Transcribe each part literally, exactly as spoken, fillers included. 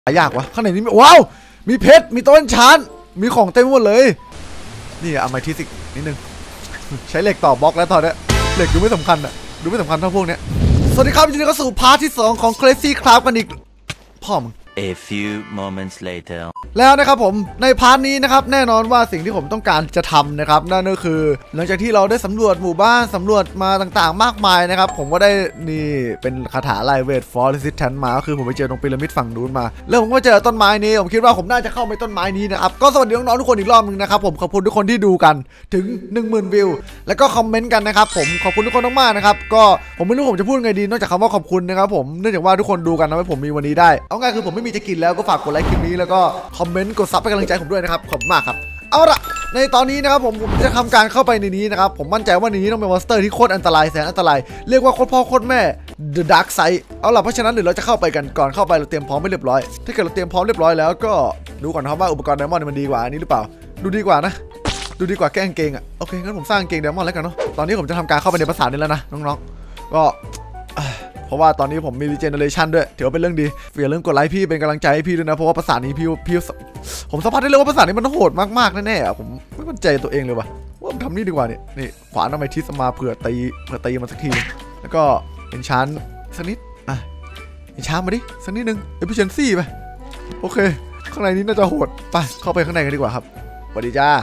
ยากวะข้างในนี้ว้าวมีเพชรมีต้นชั้นมีของเต็มหมดเลยนี่เอาไม้ที่สินิดนึงใช้เหล็กต่อบล็อกแล้วตอนนี้เหล็กดูไม่สำคัญอะดูไม่สำคัญเท่าพวกเนี้ยสวัสดีครับยินดีต้อนรับสู่พาร์ทที่สองของ Crazy Craft กันอีกพ่อมึง A few moments later แล้วนะครับผมในพาร์ทนี้นะครับแน่นอนว่าสิ่งที่ผมต้องการจะทำนะครับนั่นก็คือหลังจากที่เราได้สำรวจหมู่บ้านสำรวจมาต่างๆมากมายนะครับผมก็ได้นี่เป็นคาถาไลเวทฟอร์เรสิสแทนมาก็คือผมไปเจอตรงพีระมิดฝั่งนู้นมาแล้วผมก็เจอต้นไม้นี้ผมคิดว่าผมน่าจะเข้าไปต้นไม้นี้นะครับก็สวัสดีน้องๆทุกคนอีกรอบนึงนะครับผมขอบคุณทุกคนที่ดูกันถึง หนึ่งหมื่น วิวแล้วก็คอมเมนต์กันนะครับผมขอบคุณทุกคนมากๆนะครับก็ผมไม่รู้ผมจะพูดไงดีนอกจากคำว่าขอบคุณนะครับผมเนื่องจากว่าทุกคนดูกันทำให้ผมมีวันนี้ได้เอาง่ายคือผมไม่มีจะกินแล้วก็ฝากกดไลค์คลิปนี้แล้วก็คอมเมนต์กดซับให้กำลังใจผมด้วยนะครับขอบคุณมากครับเอาละในตอนนี้นะครับผมผมจะทำการเข้าไปในนี้นะครับผมมั่นใจว่าในนี้ต้องเป็นมอนสเตอร์ที่โคตรอันตรายแสนอันตรายเรียกว่าโคตรพ่อโคตรแม่ The Dark Side เอาล่ะเพราะฉะนั้นเดี๋ยวเราจะเข้าไปกันก่อนเข้าไปเราเตรียมพร้อมไม่เรียบร้อยถ้าเกิดเราเตรียมพร้อมเรียบร้อยแล้วก็ดูก่อนครับว่าอุปกรณ์ไดมอนด์มันดีกว่านี้หรือเปล่าดูดีกว่านะดูดีกว่าแก้งเกงอ่ะโอเคงั้นผมสร้างเกงไดมอนด์แล้วกันเนาะตอนนี้ผมจะทำการเข้าไปในปราสาทนี้แล้วนะน้องๆก็เพราะว่าตอนนี้ผมมีรีเจเนเรชันด้วยถือว่าเป็นเรื่องดีอย่าลืมกดไลค์พี่เป็นกำลังใจให้พี่ด้วยนะเพราะว่าภาษานี้พี่พี่ผมสัมผัสได้เลยว่าภาษานี้มันโหดมากๆแน่ๆผมไม่มั่นใจตัวเองเลยว่ะว่าผมทำนี่ดีกว่านี่นี่ขวานทำไมทิสมาเผื่อตีเผื่อตีมันสักทีแล้วก็เป็นชั้นสักนิดอ่ะเป็นชั้นมาดิสักนิดนึงเอฟิเชนซี่ไปโอเคข้างในนี้น่าจะโหดไปเข้าไปข้างในกันดีกว่าครับสวัสดีจ้า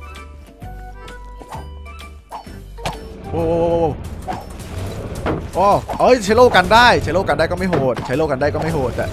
โอ้โอ้เอ้ยใช้โลกันได้ใช้โลกันได้ก็ไม่โหดใช้โลกันได้ก็ไม่โหดแต่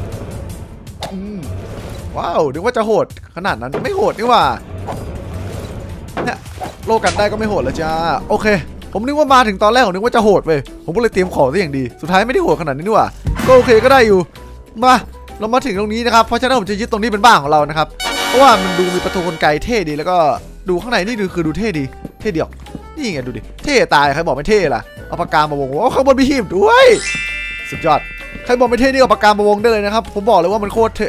ว้าวนึกว่าจะโหดขนาดนั้นไม่โหดนี่ว่าเนี่ยโลกันได้ก็ไม่โหดแล้วจ้าโอเคผมนึกว่ามาถึงตอนแรกผมนึกว่าจะโหดเว้ยผมก็เลยเตรียมของซะอย่างดีสุดท้ายไม่ได้โหดขนาดนี้นี่ว่าก็โอเคก็ได้อยู่มาเรามาถึงตรงนี้นะครับเพราะฉะนั้นผมจะยึดตรงนี้เป็นบ้านของเรานะครับเพราะว่ามันดูมีประตูกลไกเท่ดีแล้วก็ดูข้างในนี่ดูคือดูเท่ดีเท่เดียวนี่ไงดูดิเท่ตายใครบอกไม่เท่ล่ะเอาปากกามาวงว่าข้างบนมีหีบด้วยสุดยอดใครบอกไม่เท่นี่เอาปากกามาวงได้เลยนะครับผมบอกเลยว่ามันโคตรเท่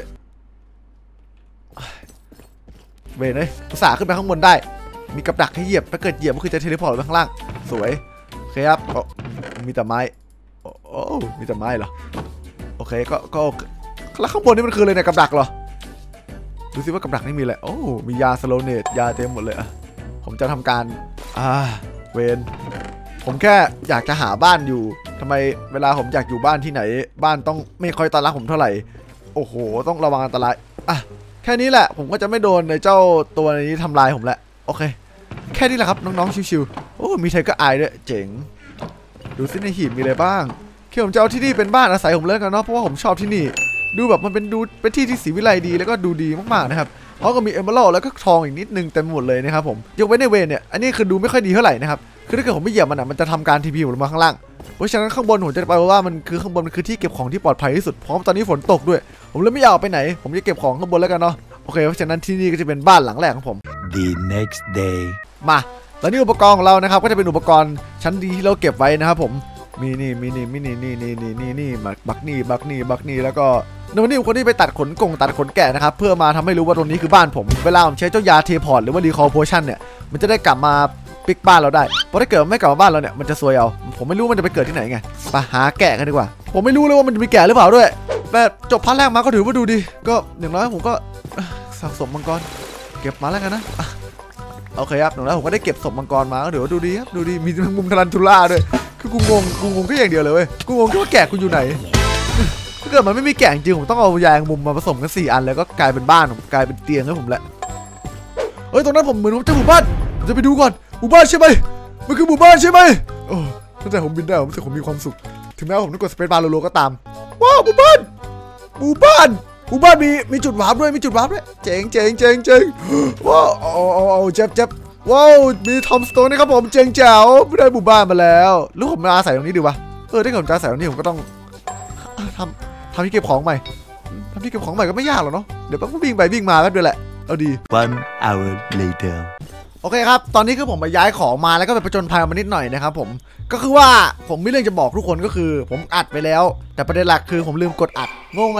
เว้ยเลยภาษาขึ้นไปข้างบนได้มีกับดักให้เหยียบถ้าเกิดเหยียบก็คือจะเทเลพอร์ตไปข้างล่างสวยโอเคครับมีแต่ไม้โอ้มีแต่ไม้เหรอโอเคก็ก็แล้วข้างบนนี่มันคืออะไรเนี่ยกับดักเหรอดูสิว่ากับดักนี่มีอะไรโอ้มียาสโลเนตยาเต็มหมดเลยอะผมจะทำการอ่าเวนผมแค่อยากจะหาบ้านอยู่ทำไมเวลาผมอยากอยู่บ้านที่ไหนบ้านต้องไม่ค่อยต้อนรับผมเท่าไหร่โอ้โหต้องระวังอันตรายอ่ะแค่นี้แหละผมก็จะไม่โดนในเจ้าตัวนี้ทำลายผมแหละโอเคแค่นี้แหละครับน้องๆชิวๆโอ้มีไทเกอร์ไอด้วยเจ๋งดูซิในหีบมีอะไรบ้างแค่ผมจะเอาที่นี่เป็นบ้านอาศัยผมเลิกกันเนาะเพราะว่าผมชอบที่นี่ดูแบบมันเป็นดูเป็นที่ที่สีวิไลดีแล้วก็ดูดีมากๆนะครับเพราะก็มีเอเมอรัลด์แล้วก็ทองอีกนิดนึงเต็มหมดเลยนะครับผมยกเว้นในเวนเนี่ยอันนี้คือดูไม่ค่อยดีเท่าไหร่นะครับคือถ้าเกิดผมไม่เหยียบมันอ่ะมันจะทำการทีพีผมลงมาข้างล่างเพราะฉะนั้นข้างบนผมจะไปว่ามันคือข้างบนมันคือที่เก็บของที่ปลอดภัยที่สุดเพราะตอนนี้ฝนตกด้วยผมเลยไม่อยากไปไหนผมจะเก็บของข้างบนแล้วกันเนาะโอเคเพราะฉะนั้นที่นี่ก็จะเป็นบ้านหลังแรกของผม The next day มาแล้วนี่อุปกรณ์ของเรานะครับก็จะเป็นอุปกรณ์ชั้นดีที่เราเก็บไว้นะครับผมมีนี่มีนี่มีนี่นี่นี่นี่นี่นี่บักนี่บักนี่บักนี่แล้วก็ในวันนี้ผมคนที่ไปตัดขนกงตัดขนแกะนะครับเพื่อมาทำให้รู้ว่าตรงนี้คือบ้านผมเวลาผมใช้เจ้ายาเทพอร์ตหรือว่ารีคอร์โพชั่นเนี่ยมันจะได้กลับมาปิกบ้านเราได้เพราะถ้าเกิดไม่กลับมาบ้านเราเนี่ยมันจะซวยเอาผมไม่รู้มันจะไปเกิดที่ไหนไงไปหาแกะกันดีกว่าผมไม่รู้เลยว่ามันจะมีแกะหรือเปล่าด้วยแต่จบพาร์ทแรกมาก็ถือว่าดูดีก็อย่างน้อยผมก็สะสมมังกรเก็บมาแล้วกันนะโอเคครับอย่างน้อยผมก็ได้เก็บศพมังกรมาก็ถือว่าดูดีครับดูดีมีมุมทารันทูล่าด้วยคือกูงงกูงงแค่อย่างเดียวเลยเว้ยกูงงแค่ว่าแกะกูอยู่ไหนถ้าเกิดมันไม่มีแกะจริงผมต้องเอายางมุมมาผสมกันสี่อันแล้วก็กลายเป็นบ้านผมกลายเป็นเตียงให้ผมแหละเฮ้ยตรงนั้นผมเหมือนผมจะหมู่บ้านจะไปดูก่อนหมู่บ้านใช่ไหมมันคือหมู่บ้านใช่ไหมโอ้ตั้งแต่ผมบินได้ผมรู้สึกผมมีความสุขถึงแม้ผมต้องกดสเปซบาร์โลก็ตามว้าวหมู่บ้านหมู่บ้านหมู่บ้านมีมีจุดวาร์ปด้วยมีจุดวาร์ปด้วยเจ๋งเจ๋งเจ๋งเจ๋งว้าวโอ้โอ้โอ้เจ็บเจ็บว้าวมีทอมสโตนนะครับผมเจ๋งแจ๋วได้หมู่บ้านมาแล้วลูกผมมาอาศัยตรงนี้ดีวะเออถ้าผมจะอาศัยตรงนี้ผมก็ต้องทำทำที่เก็บของใหม่ทำที่เก็บของใหม่ก็ไม่ยากหรอกเนาะเดี๋ยวต้องวิ่งไปวิ่งมาแป๊บเดียวแหละเอาดี One hour later โอเคครับตอนนี้คือผมไปย้ายของมาแล้วก็ไปประจนภัยมานิดหน่อยนะครับผมก็คือว่าผมมีเรื่องจะบอกทุกคนก็คือผมอัดไปแล้วแต่ประเด็นหลักคือผมลืมกดอัดงงอะเด็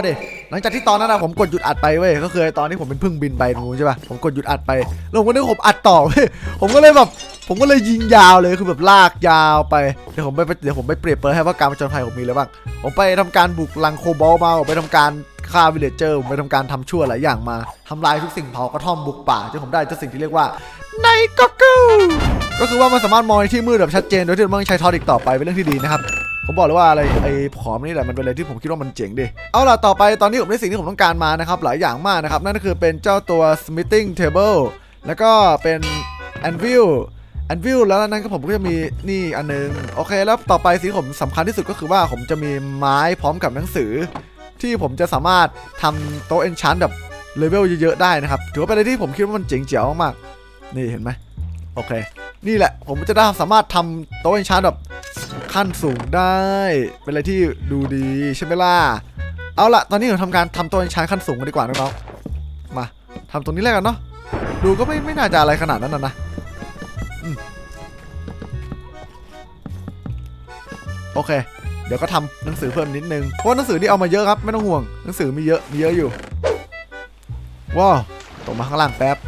หลังจากที่ตอนนั้นนะผมกดหยุดอัดไปเว้ยก็คือตอนที่ผมเป็นพึ่งบินไปงูใช่ป่ะผมกดหยุดอัดไปแล้วผมก็นึกผมอัดต่อเว้ยผมก็เลยแบบผมก็เลยยิงยาวเลยคือแบบลากยาวไปเดี๋ยวผมไปเดี๋ยวผมไปเปรียบเปรยให้ว่าการผจญภัยผมมีอะไรบ้างผมไปทำการบุกลังโคบอลมาผมไปทำการฆ่าวิลเลจเจอร์ผมไปทำการทำชั่วหลายอย่างมาทำลายทุกสิ่งเผากระท่อมบุกป่าจนผมได้เจ้าสิ่งที่เรียกว่าไนก็กูก็คือว่ามันสามารถมองในที่มืดแบบชัดเจนโดยที่ไม่ต้องใช้ทอร์อีกต่อไปเป็นเรื่องที่ดีนะครับผมบอกเลยว่าอะไรไอ้ขอมนี่แหละมันเป็นอะไรที่ผมคิดว่ามันเจ๋งดิเอาล่ะต่อไปตอนนี้ผมได้สิ่งที่ผมต้องการมานะครับหลายอย่างมากนะครับนั่นก็คือเป็นเจ้าตัว smithing table แล้วก็เป็น anvil anvil แล้วนั้นก็ผมก็จะมีนี่อันนึงโอเคแล้วต่อไปสิ่งที่ผมสำคัญที่สุดก็คือว่าผมจะมีไม้พร้อมกับหนังสือที่ผมจะสามารถทำโต๊ะ enchant แบบเลเวลเยอะๆได้นะครับถือว่าเป็นอะไรที่ผมคิดว่ามันเจ๋งเจ๋วมากๆนี่เห็นไหมโอเคนี่แหละผมจะได้สามารถทำโต๊ะ enchant แบบขั้นสูงได้เป็นอะไรที่ดูดีใช่ไหมล่ะเอาละตอนนี้ผมทำการทำโต๊ะ enchant ขั้นสูงกันดีกว่าน้องๆมาทำตรงนี้แล้วกันเนาะดูก็ไม่ไม่น่าจะอะไรขนาดนั้นนะนะโอเคเดี๋ยวก็ทำหนังสือเพิ่มนิดนึงเพราะหนังสือที่เอามาเยอะครับไม่ต้องห่วงหนังสือมีเยอะมีเยอะอยู่ว้าวตกมาข้างล่างแป๊บ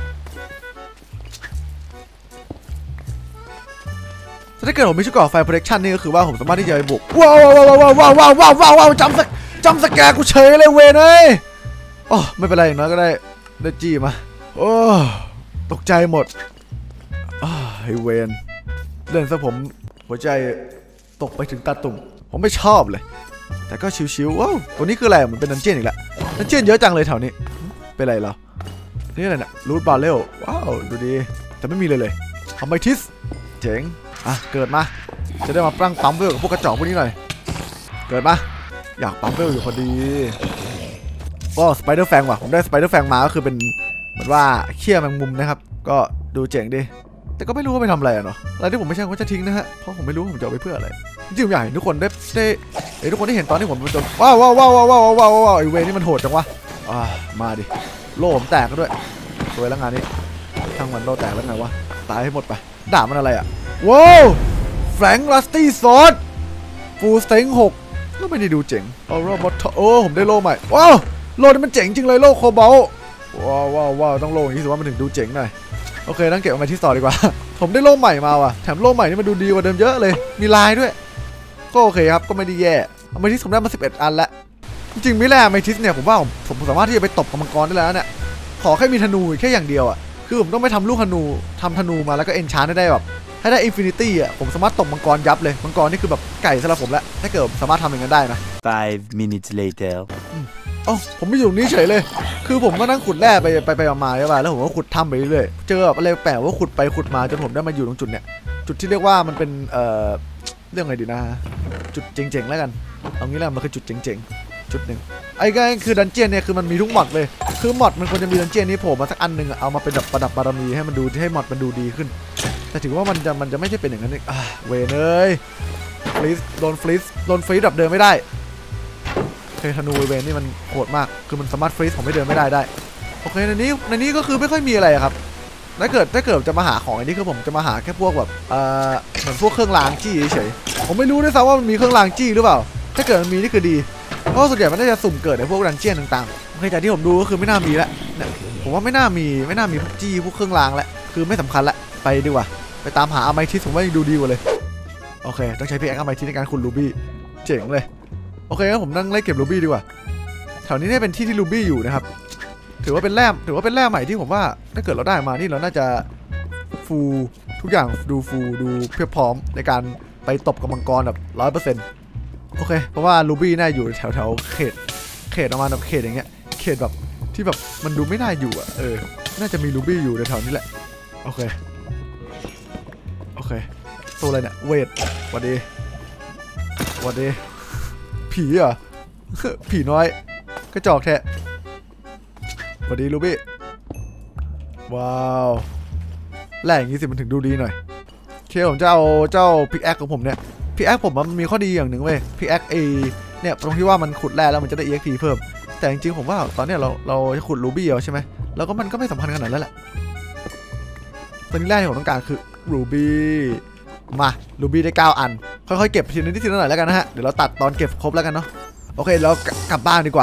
ถ้าเกิดผมมีชุดก่อไฟ protection นี่ก็คือว่าผมสามารถที่จะไปบุกว้าวว้าวว้าวว้าวว้าวว้าวว้าวจำสจำสแกร์กูเฉยเลยเวนเอ้ยโอ้ไม่เป็นไรอย่างน้อยก็ได้ได้จี้มาโอ้ตกใจหมดไอ้เวนเล่นซะผมหัวใจตกไปถึงตาตุ่มผมไม่ชอบเลยแต่ก็ชิวๆว้าวตัวนี้คืออะไรมันเป็นดันเจียนอีกแล้วดันเจียนเยอะจังเลยแถวนี้เป็นไรเหรอนี่อะไรเนี่ยรูทบาร์เรลว้าวดูดีแต่ไม่มีเลยเลยทำไมทิสเจ๋งอ่ะเกิดมาจะได้มาปั้งปั๊มเวลกับพวกกระจอกพวกนี้หน่อยเกิดมาอยากปั๊มเวลอยู่พอดีก็สไปเดอร์แฟงว่ะผมได้สไปเดอร์แฟงมาก็คือเป็นเหมือนว่าเขี้ยแมงมุมนะครับก็ดูเจ๋งดีแต่ก็ไม่รู้ว่าไปทำอะไรเนาะอะไรที่ผมไม่ใช่ว่าจะทิ้งนะฮะเพราะผมไม่รู้ผมจะเอาไปเพื่ออะไรจริงๆอยากให้ทุกคนได้ได้ไอ้ทุกคนที่เห็นตอนที่ผมไปจนว้าวว้าวว้าวว้าวว้าวว้าวไอ้เวนี่มันโหดจังวะอ่ามาดิโล่ผมแตกก็ด้วยสวยแล้วงานนี้ทั้งวันโล่แตกแล้วไงวะตายให้หมดไปด่ามันอะไรอ่ะว้าวแฟรงค์ลัสตี้ซอสฟูลสเต็งหกก็ไม่ได้ดูเจ๋งเอาโล่บอทโอ้ผมได้โล่ใหม่ว้าวโล่นี่มันเจ๋งจริงเลยโล่โคบอลว้าวว้าวว้าวต้องโล่อย่างนี้สิว่ามันถึงดูเจ๋งหน่อยโอเคต้องเก็บเอามาที่ต่อดีกว่าผมได้โล่ใหม่มาว่ะแถมโล่ใหม่นี่มันดูดีกว่าเดิมเยอะเลยมีลายด้วยก็โอเคครับก็ไม่ได้แย่เอามาที่ผมได้มาสิบเอ็ดอันแล้วจริงๆไม่แร่ไมทิสเนี่ยผมว่าผมผมสามารถที่จะไปตบกับมังกรได้แล้วเนี่ยขอแค่มีธนูแค่อย่างเดียวอ่ะคือผมต้องไปทำลูกธนูทำธนูมาแล้วก็เอนชานได้แบบให้ได้อินฟินิตี้อ่ะผมสามารถตบมังกรยับเลยมังกรนี่คือแบบไก่สำหรับผมแล้วถ้าเกิดสามารถทำอย่างนั้นได้นะ Five minutes later อ๋อผมไม่อยู่ตรงนี้เฉยเลยคือผมก็นั่งขุดแร่ไปไปไปมาใช่ป่ะแล้วผมก็ขุดถ้ำไปเรื่อยเจอแบบอะไรแปลกว่าขุดไปขุดมาจนผมได้มาอยู่ตรงจุดเนี้ยจุดที่เรียกว่ามันเป็นเอ่อเรื่องไงดีนะจุดเจ๋งๆแล้วกันเอางี้แล้วมันคือจุดเจ๋งๆจุดหนึ่งไอ้ก็คือดันเจียนเนี่ยคือมันมีทุกมอดเลยคือมอดมันควรจะมีดันเจียนนี้โผล่มาสักอันหนึ่งเอามาเป็นแบบประดับบารมีให้มันดูให้มอดมันดูดีขึ้นแต่ถือว่ามันจะมันจะไม่ใช่เป็นอย่างนั้นเองเวเนยฟรีสโดนฟรีสโดนฟรีสแบบเดินไม่ได้เคธนูเวนนี่มันโหดมากคือมันสามารถฟรีสผมไม่เดินไม่ได้ได้โอเคในนี้ในนี้ก็คือไม่ค่อยมีอะไรครับถ้าเกิดถ้าเกิดจะมาหาของอันนี้คือผมจะมาหาแค่พวกแบบเอ่อเหมือนพวกเครื่องรางจี้เฉยผมไม่รู้ด้วยซ้ำว่ามันมีเครื่องรางจี้หรือเปล่าถ้าเกิดมันมีนี่คือดีเพราะส่วนใหญ่มันน่าจะสุ่มเกิดในพวกดันเจี้ยนต่างๆโอเคจากที่ผมดูก็คือไม่น่ามีแล้วเนี่ยผมว่าไม่น่ามีไม่น่ามีพวกจี้พวกเครื่องรางแล้วคือไม่สำคัญละไปดีกว่าไปตามหาอะไมทิสผมว่ายังดูดีกว่าเลยโอเคต้องใช้พิกแอคอะไมทิสในการขุดรูบี้เจ๋งเลยโอเคงั้นผมนั่งไล่เก็บรูบี้ดีกว่าแถวนี้เนี่ยเป็นที่ที่รูบี้อยู่นะครับถือว่าเป็นแร่ถือว่าเป็นแร่ใหม่ที่ผมว่าถ้าเกิดเราได้มานี่เราน่าจะฟูทุกอย่างดูฟูดูเพียบพร้อมในการไปตบกับมังกรแบบร้อยเปอร์เซ็นต์โอเคเพราะว่ารูบี้น่าอยู่แถวแถวเขตเขตประมาณแบบเขตอย่างเงี้ยเขตแบบที่แบบมันดูไม่น่าอยู่อ่ะเออน่าจะมีรูบี้อยู่ในแถวนี้แหละโอเคโอเคตัวอะไรเนี่ยเวทวัดดีวัดดีผีเหรอ ผีน้อยกระจอกแท้สวัสดีลูบี้ว้าวแหล่งนี้สิมันถึงดูดีหน่อยเคผมจะเอาเจ้าพิกแอคของผมเนี่ยพิกแอคผมมันมีข้อดีอย่างหนึ่งเว้ยพิกแอคเอเนี่ยตรงที่ว่ามันขุดแร่แล้วมันจะได้ อี เอ็กซ์ พี เพิ่มแต่จริงๆผมว่าตอนนี้เราเราจะขุดลูบี้เอาใช่ไหมแล้วก็มันก็ไม่สำคัญขนาดนั้นแหละตอนนี้แร่ที่ผมต้องการคือลูบี้มาลูบี้ได้เก้าอันค่อยๆเก็บทีละนิดทีละหน่อยแล้วกันนะฮะเดี๋ยวเราตัดตอนเก็บครบแล้วกันเนาะโอเคเรากลับบ้านดีกว่า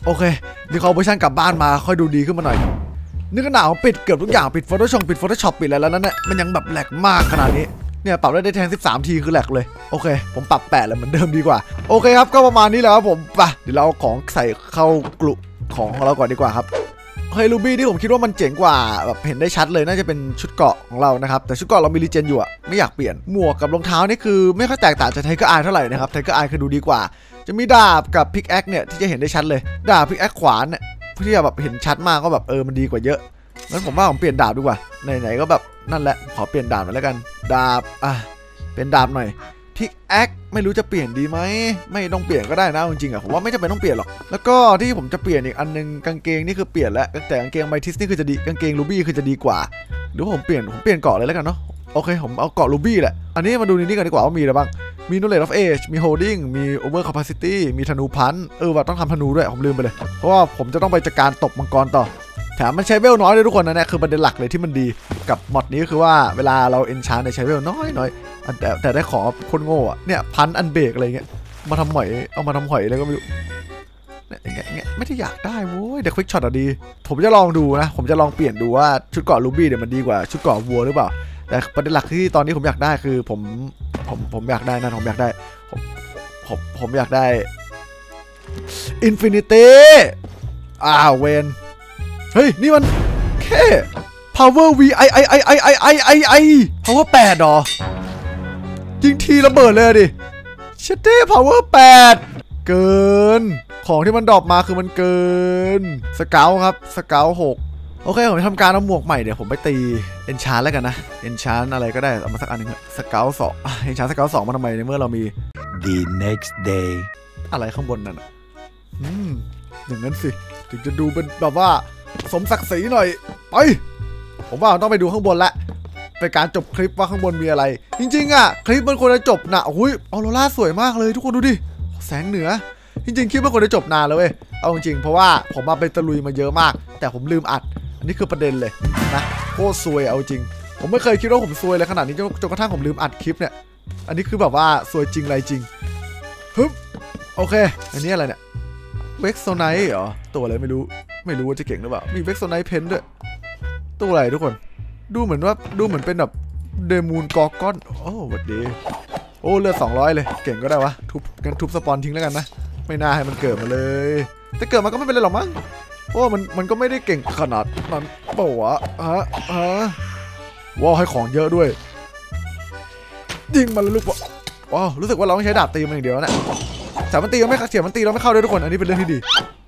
โอเครีคอร์เวอร์ชันกลับบ้านมาค่อยดูดีขึ้นมาหน่อยนี่ขนาดผมปิดเกือบทุกอย่างปิด Photoshop ปิด Photoshop ปิดอะไรแล้วนั่นแหละมันยังแบบแหลกมากขนาดนี้เนี่ยปรับได้แทนสิบสามทีคือแหลกเลยโอเคผมปรับแปดแล้วเหมือนเดิมดีกว่าโอเคครับก็ประมาณนี้แหละครับผมไปเดี๋ยวเราเอาของใส่เข้ากลุ่มของของเราก่อนดีกว่าครับเฮ้ยรูบี้ที่ผมคิดว่ามันเจ๋งกว่าแบบเห็นได้ชัดเลยน่าจะเป็นชุดเกราะของเรานะครับแต่ชุดเกราะเรามีรีเจนอยู่อะไม่อยากเปลี่ยนหมวกกับรองเท้านี่คือไม่ค่อยแตกต่างจากไทเกอร์อายเท่าไหร่นะครับไทเกอร์อายคือดูดีกว่าจะมีดาบกับพิกแอคเนี่ยที่จะเห็นได้ชัดเลยดาบพิกแอคขวานเนี่ยที่จะแบบเห็นชัดมากก็แบบเออมันดีกว่าเยอะงั้นผมว่าผมเปลี่ยนดาบดีกว่าไหนๆก็แบบนั่นแหละขอเปลี่ยนดาบหน่อยแล้วกันดาบอ่ะเป็นดาบหน่อยพิกแอคไม่รู้จะเปลี่ยนดีไหมไม่ต้องเปลี่ยนก็ได้นะจริงๆอ่ะผมว่าไม่จำเป็นต้องเปลี่ยนหรอกแล้วก็ที่ผมจะเปลี่ยนอีกอันนึงกางเกงนี่คือเปลี่ยนแล้วแต่กางเกงไมทิสนี่คือจะดีกางเกงรูบี้คือจะดีกว่าหรือผมเปลี่ยนผมเปลี่ยนเกาะเลยแล้วกันเนาะโอเคผมเอาเกาะรูบี้แหละอันนี้มาดูนี่กันดีกว่าว่ามีอะไรบ้างมี knowledge of age มี holding มี over capacity มีธนูพันเออว่าต้องทำธนูด้วยผมลืมไปเลยเพราะว่าผมจะต้องไปจัดการตบมังกรต่อแถมมันใช้เวลน้อยด้วยทุกคนนะเนี่ยคือประเด็นหลักเลยที่มันดีกับมอดนี้คือว่าเวลาเราเอนชานในใช้เวลน้อยน้อยแต่แต่ได้ของคนโง่อะเนี่ยพันอันเบรกอะไรเงี้ยมาทำหอยเอามาทำหอยอะไรก็ไม่รู้เนี่ยอย่างเงี้ยเงี้ยไม่ได้อยากได้โว้ยเดี๋ยวควิกช็อตอะดีผมจะลองดูนะผมจะลองเปลี่ยนดูว่าชุดเกราะรูบี้เนี่ยมันดีกว่าชุดเกราะวัวหรือเปล่าแต่ประเด็นหลักที่ตอนนี้ผมอยากได้คือผมผมผมอยากได้นะผมอยากได้ผมผมผมอยากได้อินฟินิตี้อ้าวเวนเฮ้ยนี่มันแค่ power v i i i i i i i i power แปดหรอยิงทีระเบิดเลยดิเชตเต้ power แปดเกินของที่มันดรอปมาคือมันเกินสเกลครับสเกลหกโอเคผมทำการเอาหมวกใหม่เดี๋ยวผมไปตีเอนชานแล้วกันนะเอนชานอะไรก็ได้เอามาสักอันนึงสเกลสองเอนชานสเกลสองมาทำไมในเมื่อเรามี The next day อะไรข้างบนนั่นอืมอย่างนั้นสิถึงจะดูเป็นแบบว่าสมศักดิ์ศรีหน่อยไปผมว่าต้องไปดูข้างบนละเป็นการจบคลิปว่าข้างบนมีอะไรจริงๆอ่ะคลิปมันควรจะจบนะอุ้ยออโรราสวยมากเลยทุกคนดูดิแสงเหนือจริงๆคลิปมันควรจะจบนานเลยเว้ยเอาจริงๆเพราะว่าผมมาไปตะลุยมาเยอะมากแต่ผมลืมอัดอันนี้คือประเด็นเลยนะโคตรซวยเอาจริงผมไม่เคยคิดว่าผมซวยเลยขนาดนี้จนจนกระทั่งผมลืมอัดคลิปเนี่ยอันนี้คือแบบว่าซวยจริงอะไรจริงฮึบโอเคอันนี้อะไรเนี่ยเว็กโซไนท์เหรอตัวอะไรไม่รู้ไม่รู้ว่าจะเก่งหรือเปล่ามีเว็กโซไนท์เพนด้วยตัวอะไรทุกคนดูเหมือนว่าดูเหมือนเป็นแบบเดมูนกอร์กอนโอ้วัดดีโอ้เลือดสองร้อยเลยเก่งก็ได้วะทุบกันทุบสปอนทิ้งแล้วกันนะไม่น่าให้มันเกิดมาเลยแต่เกิดมาก็ไม่เป็นไรหรอกมั้งเพราะว่ามันมันก็ไม่ได้เก่งขนาดนั้นเปล่าวะฮะฮะว้าวให้ของเยอะด้วยยิงมาเลยลูกบอลว้าวรู้สึกว่าเราต้องใช้ดาบตีมันอย่างเดียวนะแต่มันตีเราไม่เสียมันตีเราไม่เข้าด้วยทุกคนอันนี้เป็นเรื่องที่ดี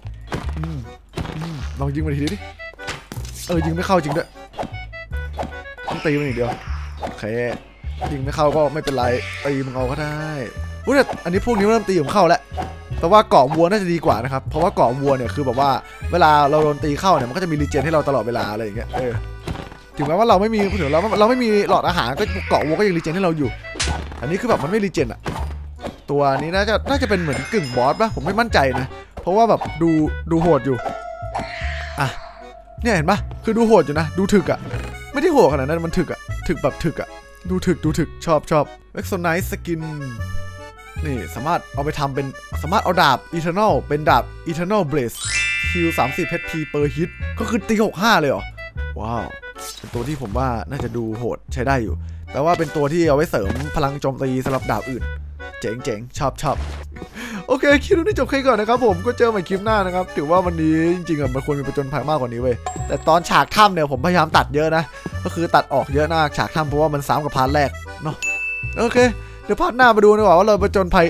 ลองยิงมันทีดิเออยิงไม่เข้าจริงด้วยต้องตีมันอย่างเดียวโอเคยิงไม่เข้าก็ไม่เป็นไรตีมันเอาก็ได้อุ้ยแต่อันนี้พวกนี้เริ่มตีผมเข้าแล้วแต่ว่าเกาะวัวน่าจะดีกว่านะครับเพราะว่าเกาะวัวเนี่ยคือแบบว่าเวลาเราโดนตีเข้าเนี่ยมันก็จะมีรีเจนให้เราตลอดเวลาอะไรอย่างเงี้ยเออถึงแม้ว่าเราไม่มีถึงเราเราไม่มีหลอดอาหารก็เกาะวัวก็ยังรีเจนให้เราอยู่อันนี้คือแบบมันไม่รีเจนอะตัวนี้น่าจะน่าจะเป็นเหมือนกึ่งบอสป่ะผมไม่มั่นใจนะเพราะว่าแบบดูดูโหดอยู่อ่ะเนี่ยเห็นป่ะคือดูโหดอยู่นะดูถึกอะไม่ได้โหดขนาดนั้นมันถึกอะถึกแบบถึกอะดูถึกดูถึกชอบชอบเว็กโซไนท์สกินนี่สามารถเอาไปทำเป็นสามารถเอาดาบ Eternal เป็นดาบ Eternal Blaze คิวสามสิบ เอช พี per hit ก็คือตีหกสิบห้าเลยเหรอว้าวเป็นตัวที่ผมว่าน่าจะดูโหดใช้ได้อยู่แปลว่าเป็นตัวที่เอาไว้เสริมพลังโจมตีสำหรับดาบอื่นเจ๋งเจ๋งชอบชอบโอเคคลิปนี้จบแค่ก่อนนะครับผมก็เจอใหม่คลิปหน้านะครับถือว่าวันนี้จริงๆอะมันควรมีประจนภัยมากกว่านี้เว้ยแต่ตอนฉากถ้ำเนี่ยผมพยายามตัดเยอะนะก็คือตัดออกเยอะมากฉากถ้ำเพราะว่ามันซ้ำกับพาร์ทแรกเนาะโอเคเดี๋ยวพาร์ทหน้ามาดูดีกว่าว่าเราประจนภัย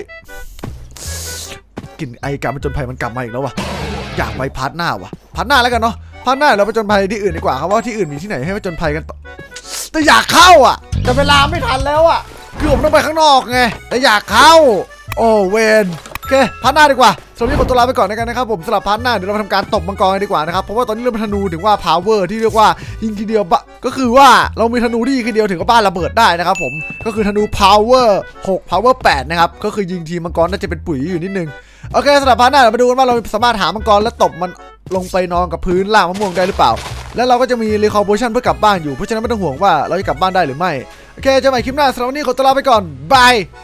กลิ่นไอการประจนภัยมันกลับมาอีกแล้ววะอยากไปพาร์ทหน้าวะพาร์ทหน้าแล้วกันเนาะพาร์ทหน้าเราประจนภัยที่อื่นดีกว่าครับว่าที่อื่นมีที่ไหนให้ประจนภัยกันต่อแต่อยากเข้าอ่ะแต่เวลาไม่ทันแล้วอ่ะคือผมต้องไปข้างนอกไงแต่อยากเข้าโอ้เวนโอเคพาร์ทหน้าดีกว่าสำหรับนี้ขอตัวลาไปก่อนนะกันนะครับผมสำหรับพาร์ทหน้าเดี๋ยวเรามาทำการตบมังกรกันดีกว่านะครับเพราะว่าตอนนี้เราเป็นธนูถึงว่า power ที่เรียกว่ายิงทีเดียวบะก็คือว่าเรามีธนูที่ยิงทีเดียวถึงกับบ้านระเบิดได้นะครับผมก็คือธนู power หก power แปดนะครับก็คือยิงทีมังกรน่าจะเป็นปุ๋ยอยู่นิดนึงโอเคสำหรับพาร์ทหน้าเรามาดูกันว่าเราสามารถหามังกรและตบมันลงไปนอนกับพื้นล่างมะม่วงได้หรือเปล่าแล้วเราก็จะมีรีคอร์โพชั่นเพื่อกลับบ้านอยู่เพราะฉะนั้นไม่ต้องห่วงว่าเราจะกลับบ้านได้หรือไม่โอเคเจอกันใหม่คลิปหน้าสำหรับวันนี้ขอตัวลาไปก่อนบาย